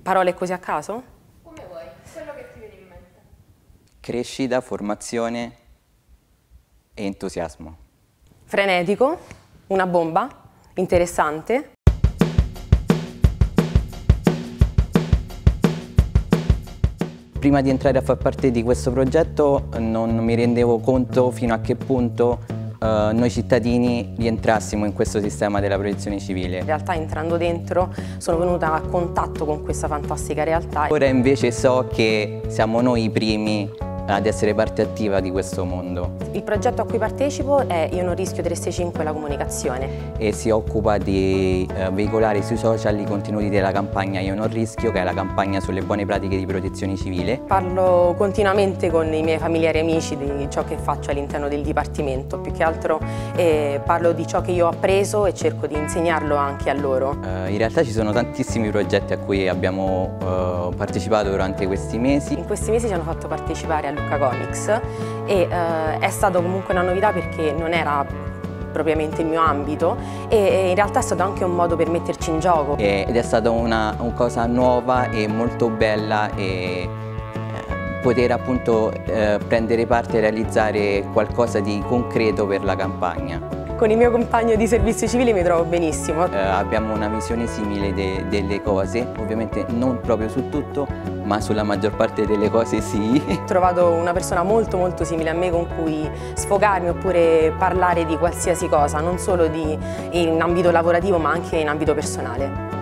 Parole così a caso? Come vuoi, quello che ti viene in mente. Crescita, formazione e entusiasmo. Frenetico, una bomba, interessante. Prima di entrare a far parte di questo progetto non mi rendevo conto fino a che punto noi cittadini rientrassimo in questo sistema della protezione civile. In realtà entrando dentro sono venuta a contatto con questa fantastica realtà. Ora invece so che siamo noi i primi ad essere parte attiva di questo mondo. Il progetto a cui partecipo è Io non rischio 365 la comunicazione. E si occupa di veicolare sui social i contenuti della campagna Io non rischio, che è la campagna sulle buone pratiche di protezione civile. Parlo continuamente con i miei familiari e amici di ciò che faccio all'interno del Dipartimento, più che altro parlo di ciò che io ho appreso e cerco di insegnarlo anche a loro. In realtà ci sono tantissimi progetti a cui abbiamo partecipato durante questi mesi. In questi mesi ci hanno fatto partecipare a Lucca Comics e è stato comunque una novità perché non era propriamente il mio ambito e in realtà è stato anche un modo per metterci in gioco. Ed è stata una cosa nuova e molto bella e poter appunto prendere parte e realizzare qualcosa di concreto per la campagna. Con il mio compagno di servizio civile mi trovo benissimo. Abbiamo una visione simile delle cose, ovviamente non proprio su tutto, ma sulla maggior parte delle cose sì. Ho trovato una persona molto simile a me con cui sfogarmi oppure parlare di qualsiasi cosa, non solo in ambito lavorativo ma anche in ambito personale.